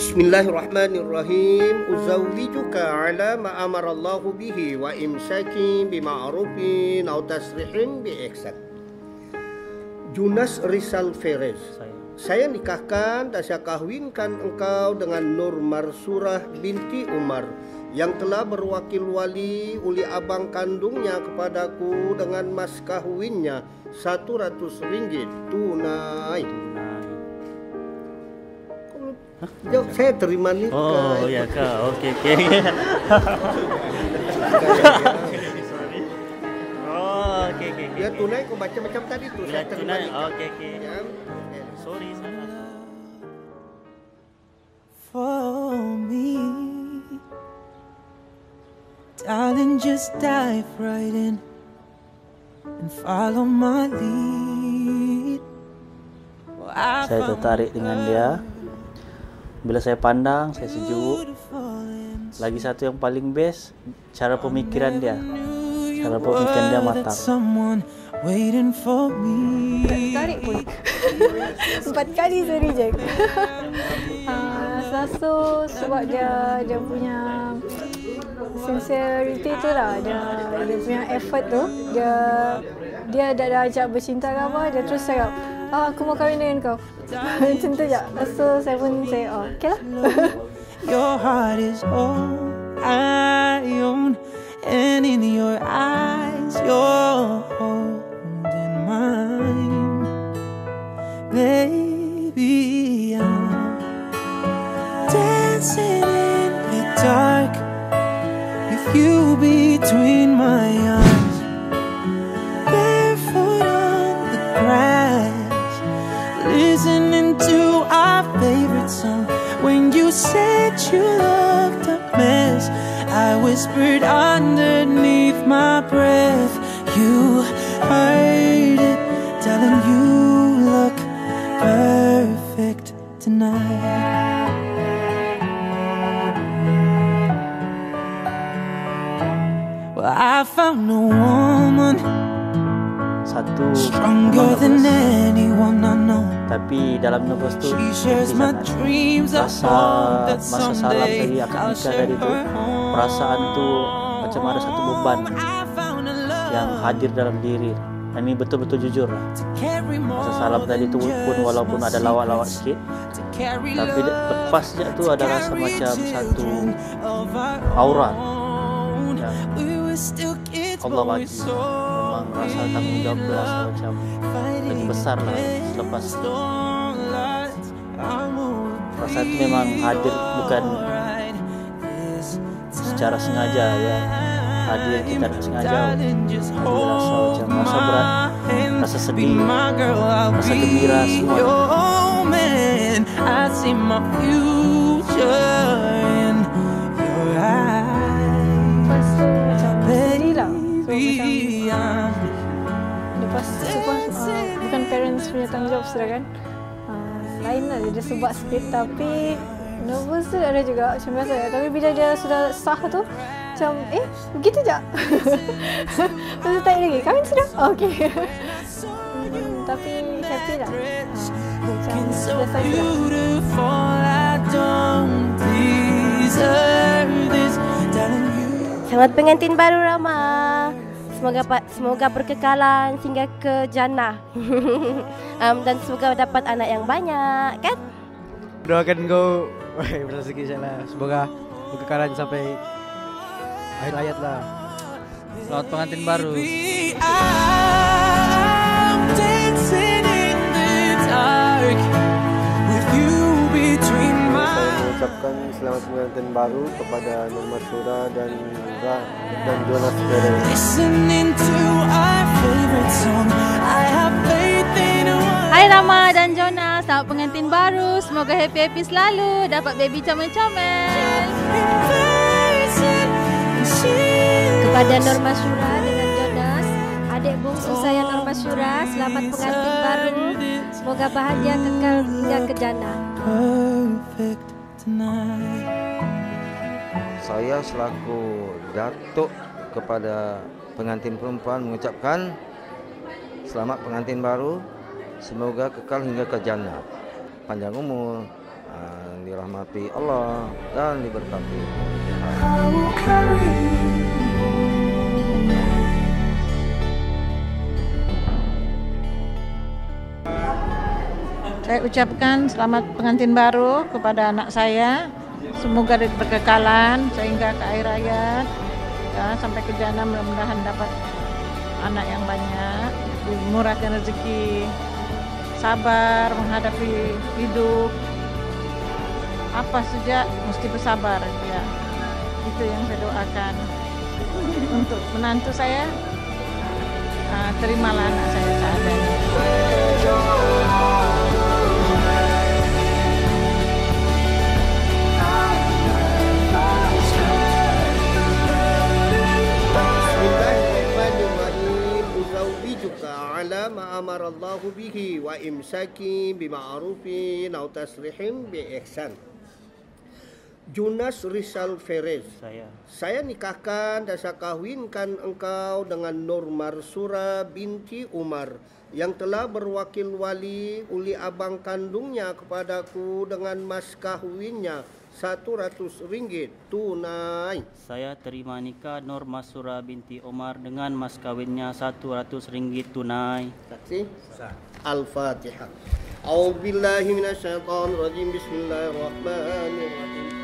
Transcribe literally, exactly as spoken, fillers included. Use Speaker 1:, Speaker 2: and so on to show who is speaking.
Speaker 1: Bismillahirrahmanirrahim. Uzawwijuka ala ma amarallahu bihi wa imsakin bima'rufin aw tasrihim bi ihsan. Jonas Rizal Perez. Saya nikahkan dan saya kahwinkan engkau dengan Nur MARSURAH binti Umar yang telah berwakil wali uli abang kandungnya kepadaku dengan mas kahwinnya satu ratus ringgit tunai. Jauh, saya terima nikah.
Speaker 2: Oh ya kak, oke oke. Oh oke oke.
Speaker 1: Ya tunai kau baca macam tadi tuh.
Speaker 2: Ya tunai, oke oke. Sorry salah.
Speaker 3: For me, darling, just dive right in and follow my lead.
Speaker 2: Saya tertarik dengan dia. Bila saya pandang, saya sejuk. Lagi satu yang paling best, cara pemikiran dia. Cara pemikiran dia matang.
Speaker 4: Tertarik pun. Empat kali saya reject. uh, Satu sebab dia dia punya sincerity tu lah, dia, dia punya effort tu. Dia dia dah, dah ajak bercinta ke apa, dia terus cakap, ah, aku mau kahwin dengan kau. Macam tu je. So saya pun say, oh, okay lah.
Speaker 3: Your heart is all I own, and in your eyes you're holding mine. Baby, I'm dancing in the dark with you between my arms, barefoot on the grass, listening to our favorite song. When you said you looked a mess, I whispered underneath my breath. You heard it, darling, you look perfect tonight. Well, I found a woman
Speaker 2: Satu
Speaker 3: stronger than anyone I know.
Speaker 2: tapi dalam nervous tu
Speaker 3: She shares my dreams. I hope that
Speaker 2: masa salam
Speaker 3: someday
Speaker 2: tadi akan
Speaker 3: I'll
Speaker 2: nikah
Speaker 3: share
Speaker 2: tadi tu,
Speaker 3: her home.
Speaker 2: perasaan tu macam ada satu beban yang hadir dalam diri. Ini betul-betul jujur lah. Masa salam tadi tu pun walaupun ada lawak-lawak sikit, tapi lepas je tu ada rasa macam satu aura yang Allah bagi. Memang rasa tanggungjawab tu rasa macam lagi besar lah selepas tu. Perasaan tu memang hadir bukan secara sengaja ya. Hadir kita tak sengaja. Hadir rasa macam rasa berat, rasa sedih, rasa gembira semua.
Speaker 3: I see my future in your eyes.
Speaker 4: Lepas tu macam sedih lah. So macam lepas sebab uh, bukan parents punya tanggungjawab sudah kan. Uh, lain lah dia sebab sikit, tapi nervous tu ada juga macam biasa. Tapi bila dia sudah sah tu macam eh begitu je. Lepas tu tanya lagi, kahwin sudah? Okay. hmm, tapi happy lah. Uh, macam selesai sudah.
Speaker 5: Selamat pengantin baru Rama. Semoga semoga berkekalan hingga ke jannah. um, dan semoga dapat anak yang banyak, kan?
Speaker 6: Doakan kau berzrezeki insyaallah. Semoga berkekalan sampai akhir hayat lah. Selamat pengantin baru.
Speaker 1: Mengucapkan selamat pengantin baru kepada Nur MARSURAH dan dan Jonas Perez.
Speaker 7: Hai Rama dan Jonas, selamat pengantin baru. Semoga happy-happy selalu, dapat baby comel-comel.
Speaker 5: Kepada Nur MARSURAH dengan Jonas, adik bungsu saya Nur MARSURAH, selamat pengantin baru. Semoga bahagia kekal hingga ke jannah.
Speaker 8: Saya selaku datuk kepada pengantin perempuan mengucapkan selamat pengantin baru, semoga kekal hingga ke jannah, panjang umur, yang dirahmati Allah dan diberkati.
Speaker 9: Saya ucapkan selamat pengantin baru kepada anak saya. Semoga berkekalan sehingga ke akhir hayat, ya, sampai ke jannah, mudah-mudahan dapat anak yang banyak, dimurahkan rezeki, sabar menghadapi hidup. Apa saja mesti bersabar, ya. Itu yang saya doakan. Untuk menantu saya, uh, terimalah anak saya seadanya. ala ma amara Allahu bihi wa imsaki bima'rufin aw tasrihim bi ihsan. Jonas Rizal Perez,
Speaker 2: Saya.
Speaker 1: Saya nikahkan dan saya kahwinkan engkau dengan Nur MARSURAH binti Umar yang telah berwakil wali uli abang kandungnya kepadaku dengan mas kahwinnya satu ratus ringgit tunai.
Speaker 2: Saya terima nikah Nur MARSURAH binti Umar dengan mas kawinnya satu ratus ringgit tunai.
Speaker 1: Saksi. Al-Fatihah. A'udzu billahi minasyaitonir rajim. Bismillahirrahmanirrahim.